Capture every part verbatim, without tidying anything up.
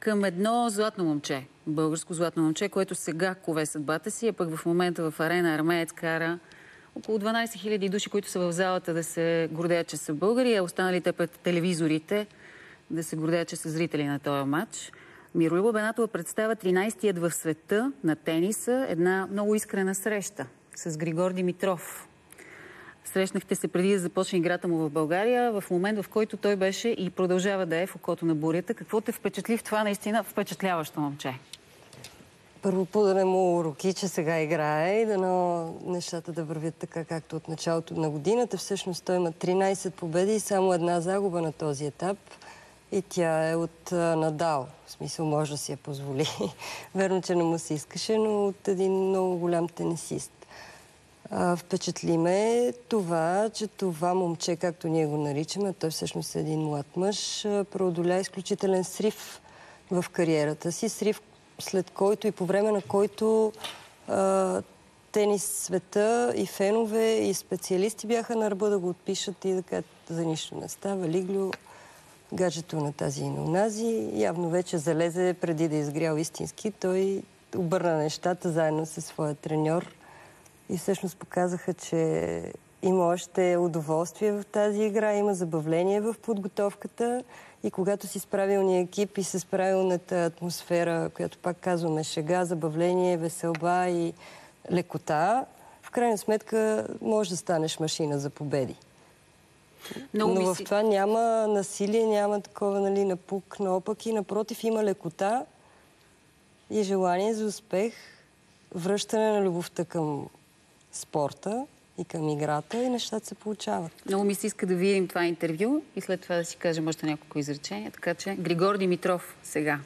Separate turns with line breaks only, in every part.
към едно златно момче, българско златно момче, което сега кове съдбата си, а пък в момента в Арена Армеец кара около дванайсет хиляди души, които са в залата, да се гордеят, че са българи, а останалите пред телевизорите да се гордеят, че са зрители на този матч. Миролява Бенатова представя тринайсетият в света на тениса една много искрена среща с Григор Димитров. Срещнахте се преди да започне играта му в България, в момент, в който той беше и продължава да е в окото на бурята. Какво те впечатли в това наистина впечатляващо момче?
Първо подане му руки, че сега играе и дано нещата да вървят така, както от началото на годината. Всъщност той има тринайсет победи и само една загуба на този етап. И тя е от Надал. В смисъл, може да си я позволи. Верно, че не му се искаше, но от един много голям тенисист. А, впечатли ме това, че това момче, както ние го наричаме, той всъщност е един млад мъж, преодоля изключителен срив в кариерата си. Срив, след който и по време на който а, тенис света и фенове и специалисти бяха на ръба да го отпишат и да кажат, за нищо не става. Лиглю, гаджето на тази и на онази, явно вече залезе преди да изгрял истински. Той обърна нещата заедно със своя треньор и всъщност показаха, че има още удоволствие в тази игра, има забавление в подготовката и когато си с правилния екип и с правилната атмосфера, която пак казваме шега, забавление, веселба и лекота, в крайна сметка можеш да станеш машина за победи. Но, Но в това няма насилие, няма такова, нали, напук, наопак и напротив има лекота и желание за успех, връщане на любовта към спорта и към играта и нещата се получават.
Много ми се иска да видим това интервю и след това да си кажем още няколко изречения. Така че Григор Димитров сега.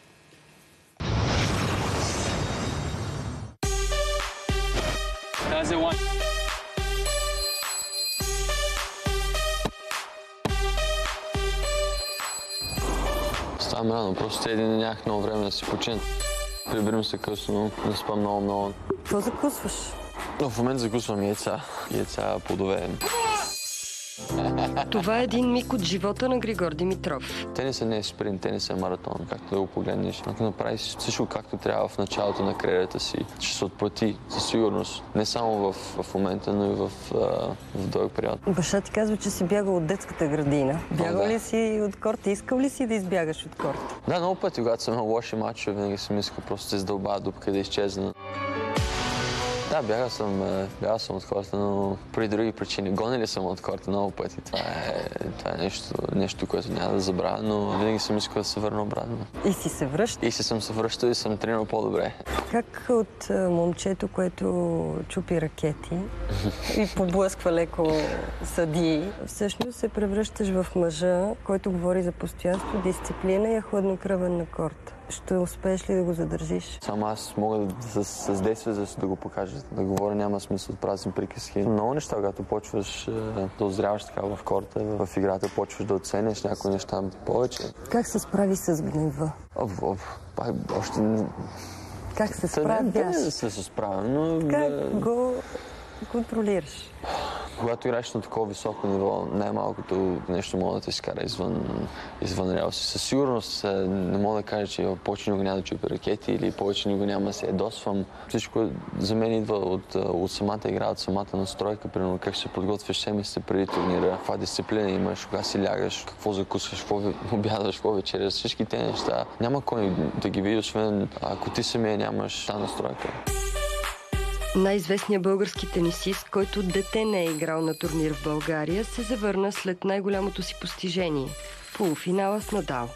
Ставам рано, просто един нямах много време да си почина. Прибирам се късно, да спам много-много.
Какво закусваш?
Но в момента закусвам яйца. Яйца, плодове.
Това е един миг от живота на Григор Димитров.
Тенисът не е спринт, тенисът е маратон. Както да го погледнеш, ако направиш всичко както трябва в началото на кариерата си, ще се отплати със сигурност. Не само в, в момента, но и в, в дълъг период.
Баща ти казва, че си бягал от детската градина. Бягал
О, да.
ли си от корта? Искал ли си да избягаш от корта?
Да, много пъти, когато съм имал лоши мачове, винаги съм искал просто да издълбая дупка, да изчезна. Да, бягал съм, бягал съм от корта, но при други причини. Гонили съм от корта много пъти. Това е, това е нещо, нещо, което няма да забравя, но винаги съм искал да се върна обратно.
И си се връща?
И си съм се връщал и съм тренирал по-добре.
Как от момчето, което чупи ракети и поблъсква леко съдии, всъщност се превръщаш в мъжа, който говори за постоянство, дисциплина и е хладнокръвен на корта? Ще успееш ли да го задържиш?
Само аз мога да, с, с действие да, да го покажа. Да говоря няма смисъл от празни приказки. Много неща, когато почваш е, да озряваш така в корта, в играта, почваш да оцениш някои неща повече.
Как се справи с гнева?
Оп, оп, пак още...
Как се справяш?
Не, не да се справя, но...
Как
да...
го контролираш?
Когато играеш на такова високо ниво, най-малкото нещо мога да те изкара извън, извън релси. Със сигурност не мога да кажа, че повече никога няма да чупи ракети или повече никога няма да се ядосвам. Всичко за мен идва от, от самата игра, от самата настройка, примерно как се подготвяш седмиците преди турнира, каква дисциплина имаш, кога си лягаш, какво закусваш, какво обядаш, какво вечеряш. Всички тези неща няма кой да ги види, освен ако ти самия нямаш тази настройка.
Най-известният български тенисист, който дете не е играл на турнир в България, се завърна след най-голямото си постижение – полуфинала с Надал.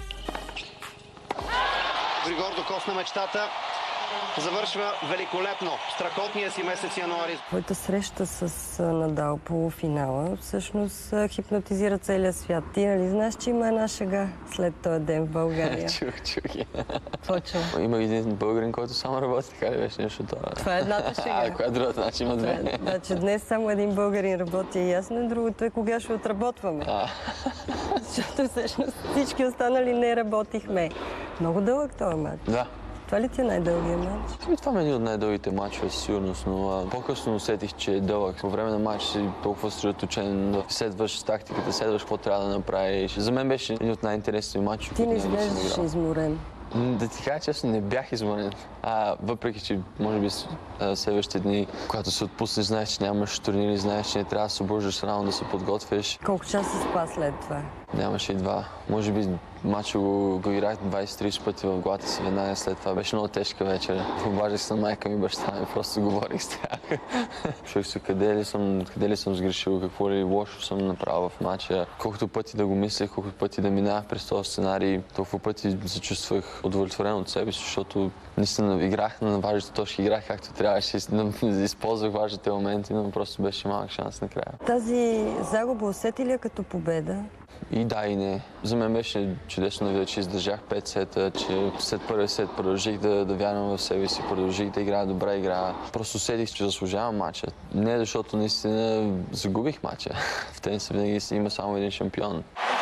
Григор докосна мечтата. Завършва великолепно. Страхотния си месец януари.
Твоята среща с Надал, полуфинала, всъщност хипнотизира целия свят. Ти нали знаеш, че има една шега след този ден в България?
Чух, чух я.
Какво чу?
Има един българин, който само работи, така ли беше нещо това?
Това е едната шега.
А, коя е другата? Значи има две.
Значи днес само един българин работи и ясно, другото е кога ще отработваме.
А.
Защото всъщност всички останали не работихме. Много дълъг този мач.
Да.
Това ли ти е най-дългия матч?
Ами, това е един от най-дългите матчове със сигурност, но а, по-късно усетих, че е дълъг. По време на матч си толкова съсредоточен, да следваш тактиката, следваш какво трябва да направиш. За мен беше един от най-интересните матчове.
Ти не изглеждаш изморен.
Да ти кажа честно, не бях изморен. А, въпреки, че може би следващите дни, когато се отпуснеш, знаеш, че нямаш турнири, знаеш, че не трябва да се обуждаш рано да се подготвиш.
Колко часа спа след това?
Нямаше и два. Може би матча го, го играх двайсет-трийсет пъти в главата си веднага след това. Беше много тежка вечер. Обаждах се на майка ми, баща ми, просто говорих с тях. Чух се къде ли съм, къде ли съм сгрешил, какво ли лошо съм направил в матча. Колкото пъти да го мислех, колкото пъти да минах през този сценарий, толкова пъти се чувствах удовлетворен от себе си, защото наистина играх на важните точки, играх както трябваше, използвах важните моменти, но просто беше малък шанс накрая.
Тази загуба усети ли я като победа?
И да, и не. За мен беше чудесно да видя, че издържах пет сета, че след първия сет продължих да, да вярвам в себе си, продължих да играя добра игра. Просто усетих, че заслужавам матча. Не защото наистина загубих матча. В тениса винаги има само един шампион.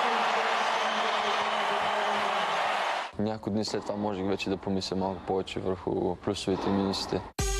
Няколко дни след това можех вече да помисля малко повече върху плюсовете и минусите.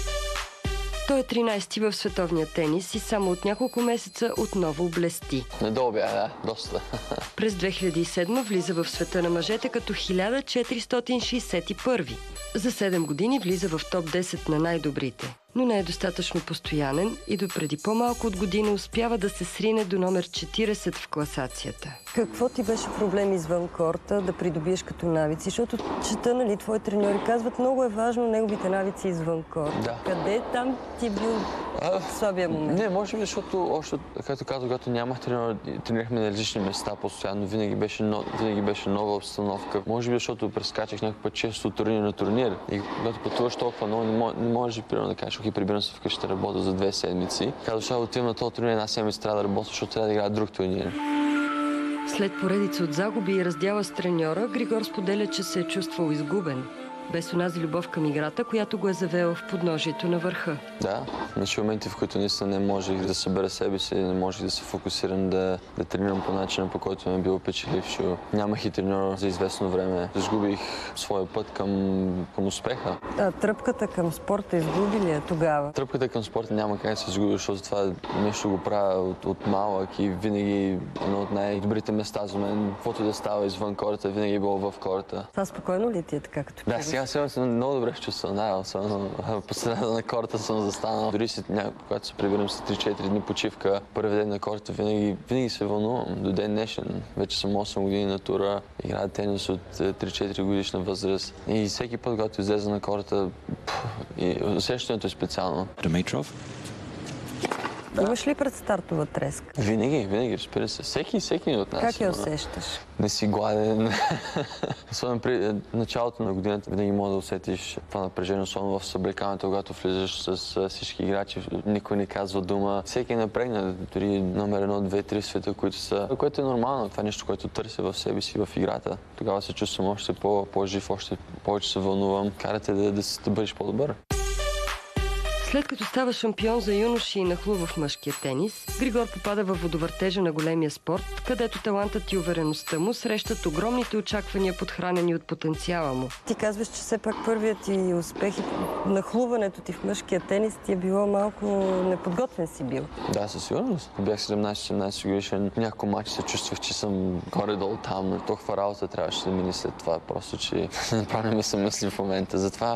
Той е тринайсети в световния тенис и само от няколко месеца отново блести.
Недолу бях, да, доста.
През две хиляди и седма влиза в света на мъжете като хиляда четиристотин шейсет и първи. За седем години влиза в топ десет на най-добрите. Но не е достатъчно постоянен и допреди по-малко от година успява да се срине до номер четирийсет в класацията. Какво ти беше проблем извън корта да придобиеш като навици? Защото чета, нали, твои треньори казват, много е важно неговите навици извън корта.
Да.
Къде там ти бил а, слабия момент?
Не, може би, защото още, както казах, когато нямах треньор, тренирахме на различни места постоянно, винаги беше, но, винаги беше нова обстановка. Може би, защото прескачах някакъв път често от турнир на турнир. И когато пътуваш толкова много, не, мож, не можеш примерно да кажеш, окей, прибирам се вкъщи да работя за две седмици. Казваш, да отивам на този турнир, една седмица трябва да работя, защото трябва да играя друг турнир.
След поредица от загуби и раздяла с треньора, Григор споделя, че се е чувствал изгубен. Без онази любов към играта, която го е завела в подножието на върха.
Да, имаше моменти, в които наистина не можех да събера себе си, не можех да се фокусирам, да, да тренирам по начина, по който ме е било печелившо. Нямах и треньор за известно време. Изгубих своя път към, към успеха. А
тръпката към спорта изгуби ли е тогава?
Тръпката към спорта няма как да се изгуби, защото това нещо го правя от, от малък и винаги едно от най-добрите места за мен. Каквото да става извън корта, винаги е било в корта.
Това спокойно ли ти е така, като
да, сега сега съм много добре чувствам. Да, особено по средата на корта съм застанал. Дори си, когато се прибирам след три-четири дни почивка, първи ден на корта, винаги, винаги се вълнувам. До ден днешен. Вече съм осем години на тура, играя тенис от три-четири годишна възраст. И всеки път, когато излеза на корта, и усещането е специално.
Димитров?
Да. Имаш ли предстартова треска?
Винаги, винаги, разбира се. Всеки, всеки от нас.
Как я усещаш?
Не си гладен. Особено при началото на годината винаги може да усетиш това напрежение, особено в съблекаването, когато влизаш с всички играчи, никой не казва дума. Всеки е напрегнат, дори номер едно, две, три в света, които са, което е нормално. Това е нещо, което търся в себе си в играта. Тогава се чувствам още по-жив, още повече се вълнувам. Карате да, да, да бъдеш по-добър.
След като става шампион за юноши и нахлува в мъжкия тенис, Григор попада във водовъртежа на големия спорт, където талантът и увереността му срещат огромните очаквания, подхранени от потенциала му. Ти казваш, че все пак първият ти успех и нахлуването ти в мъжкия тенис ти е било малко неподготвен си бил.
Да, със сигурност. Бях седемнайсет-осемнайсет годишен. Няколко матчи се чувствах, че съм горе-долу там, но толкова работа трябваше да мини след това. Просто, че направо не ми се мисли в момента. Затова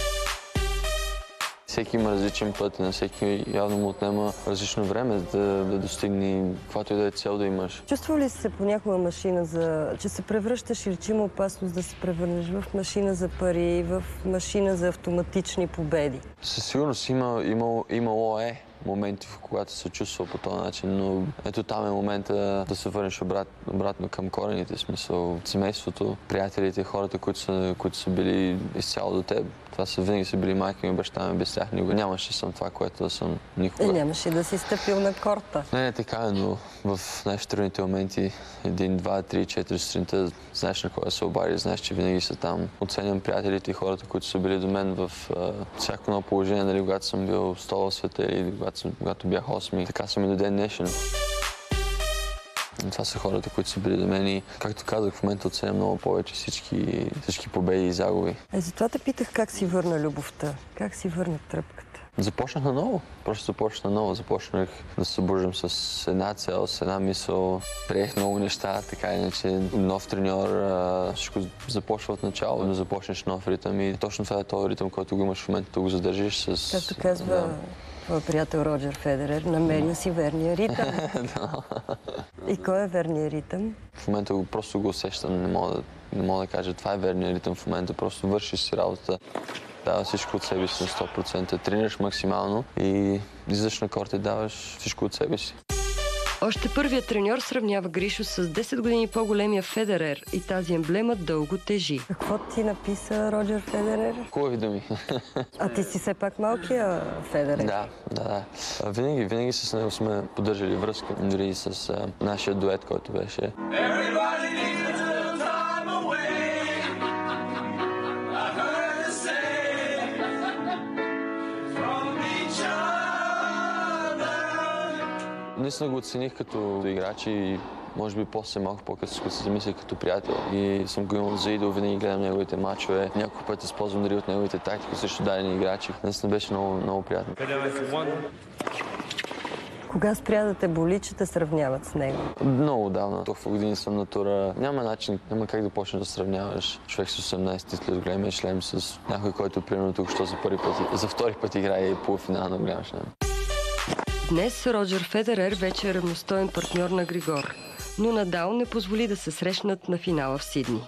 всеки има различен път и на всеки явно му отнема различно време да, да достигне каквато и да е цел да имаш.
Чувства ли се понякога машина за... че се превръщаш или че има опасност да се превърнеш в машина за пари, в машина за автоматични победи?
Със сигурност има, имало, имало е моменти, в когато се чувства по този начин, но ето там е момента да се върнеш обрат, обратно към корените, в смисъл семейството, приятелите, хората, които са, които са били изцяло до теб. Това са винаги са били майка ми, баща ми, без тях никога нямаше съм това, което да съм никога.
И нямаше да си стъпил на корта.
Не, не така е, но в най-трудните моменти, един, два, три, четири сутринта, знаеш на кой да се обади, знаеш, че винаги са там. Оценям приятелите и хората, които са били до мен в а, всяко едно положение, нали, когато съм бил сто в света или когато, съм, когато бях осми. Така съм и до ден днешен. това са хората, които са били до мен и, както казах, в момента оценям много повече всички, всички победи и загуби.
Е, затова те питах как си върна любовта, как си върна тръпката.
Започнах наново. Просто започнах наново. Започнах да се събуждам с една цел, с една мисъл. Приех много неща, така иначе нов треньор, всичко започва от начало, да започнеш нов ритъм и точно това е този ритъм, който го имаш в момента, да го задържиш с...
Както казва твой приятел Роджер Федерер, намерил си верния ритъм. И кой е верният ритъм?
В момента го, просто го усещам, не мога да, не мога да кажа това е верният ритъм в момента, просто вършиш си работата. Дава всичко от себе си на сто процента, тренираш максимално и излизаш на корта и даваш всичко от себе си.
Още първият треньор сравнява Гришо с десет години по-големия Федерер и тази емблема дълго тежи. Какво ти написа Роджер Федерер?
Хубави думи.
А ти си все пак малкия Федерер.
Да, да, да. Винаги, винаги с него сме поддържали връзка, дори и с а, нашия дует, който беше. Наистина го оцених като играч и може би после малко по-късно се замислих като приятел. И съм го имал за идол, винаги гледам неговите мачове. Няколко пъти използвам дори от неговите тактики срещу дадени играчи. Наистина беше много, много приятно.
Кога спря да те боли, че те сравняват с него?
Много давна. Толкова години съм на тура. Няма начин, няма как да почнеш да сравняваш човек с осемнайсет титли от големия шлем с някой, който примерно тук що за първи път, за втори път играе и полуфинал на голям шлем.
Днес Роджер Федерер вече е равностоен партньор на Григор, но Надал не позволи да се срещнат на финала в Сидни.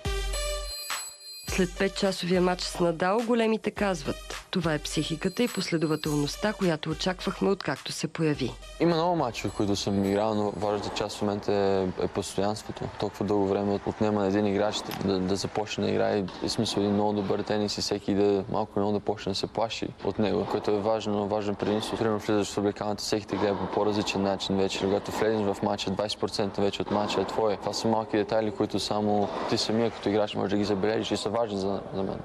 След петчасовия матч с Надал големите казват: това е психиката и последователността, която очаквахме откакто се появи.
Има много мачове, които съм играл, но важната част в момента е, е постоянството. Толкова дълго време отнема един играч да, да започне да играе и смисъл един много добър тенис и всеки да малко много да почне да се плаши от него, което е важно, важен предимство. Примерно влизаш в облекалната, всеки те гледа по по-различен начин вече. Когато влезеш в матча, двайсет процента вече от матча е твой. Това са малки детайли, които само ти самия като играч можеш да ги забележиш и са важни за, за мен.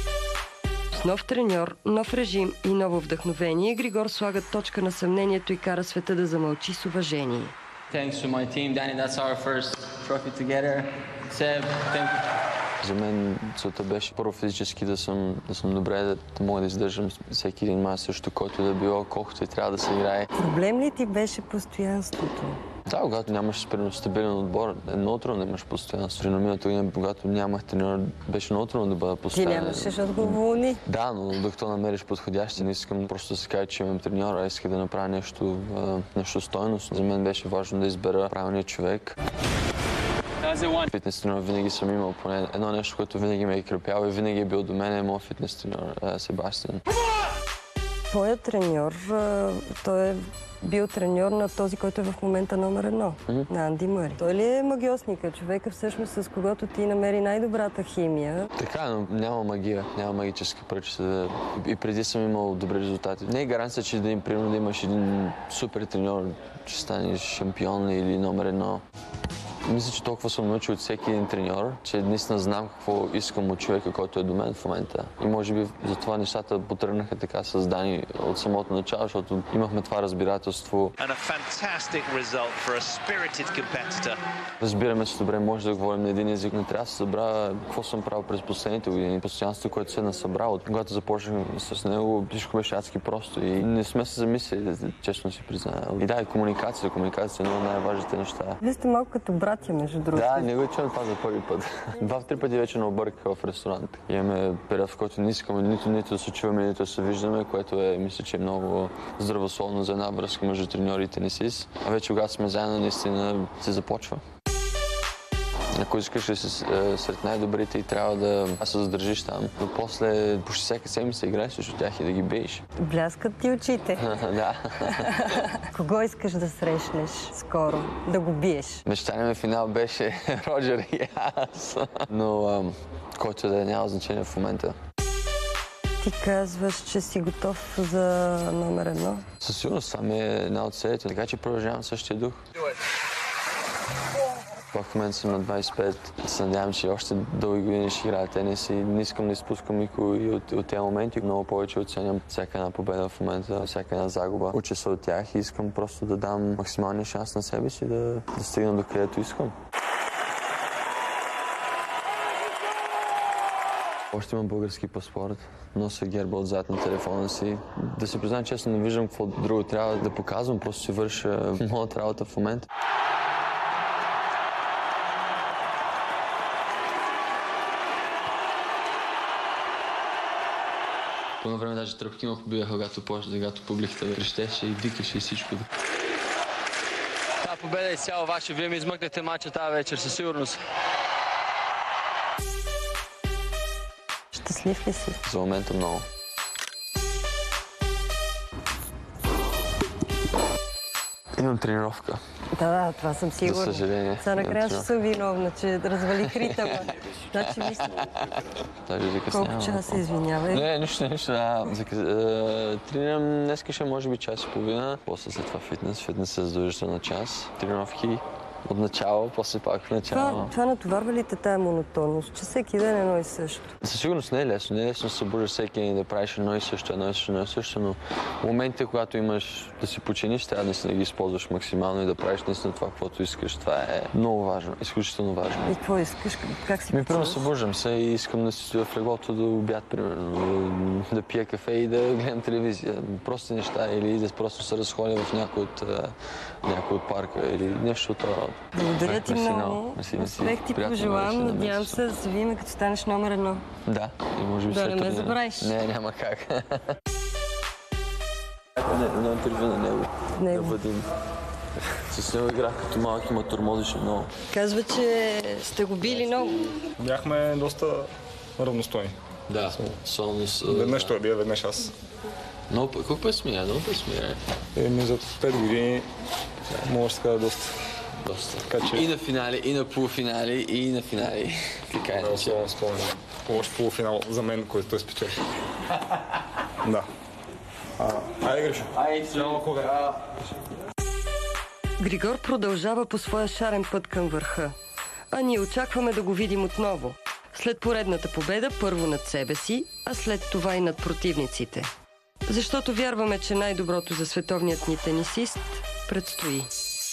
С нов треньор, нов режим и ново вдъхновение, Григор слага точка на съмнението и кара света да замълчи с уважение.
Thanks to my team, Danny. That's our first trophy together. Seb, thank you.
За мен целта беше първо физически да съм, да съм добре, да, да мога да издържам всеки един мач срещу който да било, колкото и трябва да се играе.
Проблем ли ти беше постоянството?
Да, когато нямаш стабилен отбор, е много трудно да имаш постоянство. На миналата година, когато нямах треньор, беше много трудно да бъда постоянен.
Ти нямаше, защото го уволни.
Да, но докато намериш подходящи, не искам просто да се кажа, че имам треньор, а исках да направя нещо, нещо стойност. За мен беше важно да избера правилния човек. Фитнес треньор винаги съм имал поне едно нещо, което винаги ме е крепяло и винаги е бил до мен, е моят фитнес треньор Себастиан.
Твоят треньор, той е бил треньор на този, който е в момента номер едно, mm-hmm. на Анди Мъри. Той ли е магиосника, човека всъщност с когото ти намери най-добрата химия?
Така, но няма магия, няма магически пръчета. Да... И преди съм имал добри резултати. Не е гаранция, че да им примерно да имаш един супер треньор, че станеш шампион или номер едно. Мисля, че толкова съм научил от всеки един треньор, че наистина знам какво искам от човека, който е до мен в момента. И може би затова нещата потръгнаха така с Дани от самото начало, защото имахме това разбирателство. Разбираме се добре, може да говорим на един език, но трябва да се събра какво съм правил през последните години. Постоянството, което се е насъбрал. Когато започнах с него, всичко беше адски просто и не сме се замислили, честно си призная. И да, и комуникация. Комуникация е едно от най-важните неща.
Вие сте малко като братя, между другото.
Да, не го чувам това за първи път. Два-три пъти вече не обърках в ресторант. Имаме период, в който не искаме нито, нито да се чуваме, нито да се виждаме, което е, мисля, че е много здравословно за една връзка между треньор и тенисист. А вече когато сме заедно, наистина се започва. Ако искаш да си сред най-добрите и трябва да се задържиш там, но после почти всяка седмица играеш срещу тях и да ги биеш.
Бляскат ти очите.
Да.
Кого искаш да срещнеш скоро, да го биеш?
Мечтаният ми финал беше Роджер и аз, но който да няма значение в момента.
Ти казваш, че си готов за номер едно?
Със сигурност това ми е една от целите, така че продължавам същия дух. В момента съм на двадесет и пет. Се надявам, че още дълги години ще играя тенис и не искам да изпускам никой от, от тези моменти. Много повече оценям всяка една победа в момента, всяка една загуба. Уча се от тях и искам просто да дам максималния шанс на себе си да, да стигна до където искам. Още имам български паспорт, нося герба отзад на телефона си. Да си признам честно, не виждам какво друго трябва да показвам, просто си върша моята работа в момента.
По едно време даже тръпки ме побиваха, когато, когато публиката крещеше и викаше и всичко. Та победа е цяло ваша. Вие ми измъкнете мача тази вечер със сигурност.
Щастлив ли си?
За момента много. Имам тренировка.
Да, да, това съм сигурна.
За съжаление.
Сега накрая ще съм виновна, че развалих ритъма. Значи мисля... Колко часа, извинявай?
Не, нищо, нищо. А, за, а, тренирам днеска ще може би час и половина. После след това фитнес. Фитнес е задължително на час. Тренировки от начало, после пак в начало.
Това, това натоварва ли те тая монотонност, че всеки ден едно и също?
Със сигурност не е лесно. Не е лесно да се събуждаш всеки ден и да правиш едно и също, едно и също, едно и също, но в моментите, когато имаш да си починиш, трябва наистина да ги използваш максимално и да правиш наистина това, каквото искаш. Това е много важно, изключително важно.
И какво искаш? Как си
Ми първо
починаш?
събуждам се и искам да си стоя в леглото до обяд, примерно, да, да пия кафе и да гледам телевизия. Прости неща или да просто се разходя в някой от, някой от парка или нещо от това.
Благодаря ти много.
Мерси, мерси.
Успех ти
Приятно
пожелавам.
беше да
Надявам
ме
се да се видим, като станеш номер едно.
Да, и може би
Да,
след
не ме
турнира.
забравиш.
Не, няма как. Не, едно интервю на него.
Него.
Да бъдем. С него играх като малък и ме тормозеше много.
Казва, че сте го били много.
Бяхме доста равностойни.
Да, солно с...
Веднъж той бие, веднъж аз.
Много път, колко път смия? Много път смия.
Еми за пет години може да се каже доста.
Доста.
Така че...
И на финали, и на полуфинали, и на финали. Така е.
Да, особено спомням. Лош полуфинал за мен, който той спечели. Да. А, айде, Гришо.
Айде,
кога.
Григор продължава по своя шарен път към върха. А ние очакваме да го видим отново. След поредната победа, първо над себе си, а след това и над противниците. Защото вярваме, че най-доброто за световният ни тенисист предстои.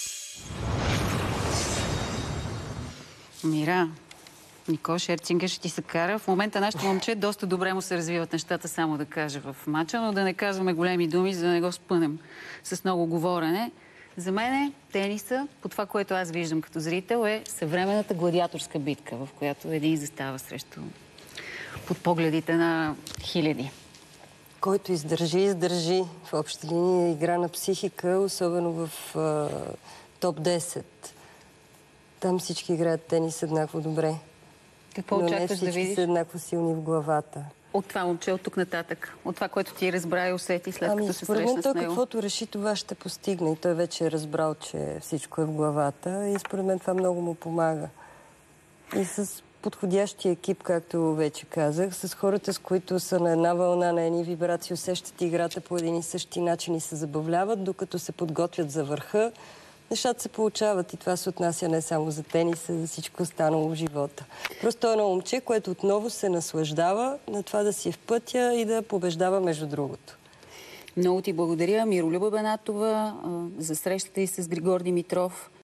Мира, Никол Шерцингер ще ти се кара. В момента нашето момче доста добре му се развиват нещата, само да кажа в матча, но да не казваме големи думи, за да не го спънем с много говорене. За мен тениса, по това, което аз виждам като зрител, е съвременната гладиаторска битка, в която един застава срещу под погледите на хиляди.
Който издържи, издържи. В обща линия игра на психика, особено в а, топ десет. Там всички играят тенис еднакво добре.
Какво
но
очакваш
не
да
всички
видиш
са еднакво силни в главата.
от това момче от тук нататък? От това, което ти разбра и усети след
ами,
като се
според
срещна
мен
с
той
него?
каквото реши, това ще постигне. И той вече е разбрал, че всичко е в главата. И според мен това много му помага. И с подходящия екип, както вече казах, с хората, с които са на една вълна, на едни вибрации, усещат играта по един и същи начин и се забавляват, докато се подготвят за върха. Нещата се получават и това се отнася не само за тениса, за всичко останало в живота. Просто е едно момче, което отново се наслаждава на това да си е в пътя и да побеждава между другото.
Много ти благодаря, Миролюба Банатова, за срещата и с Григор Димитров.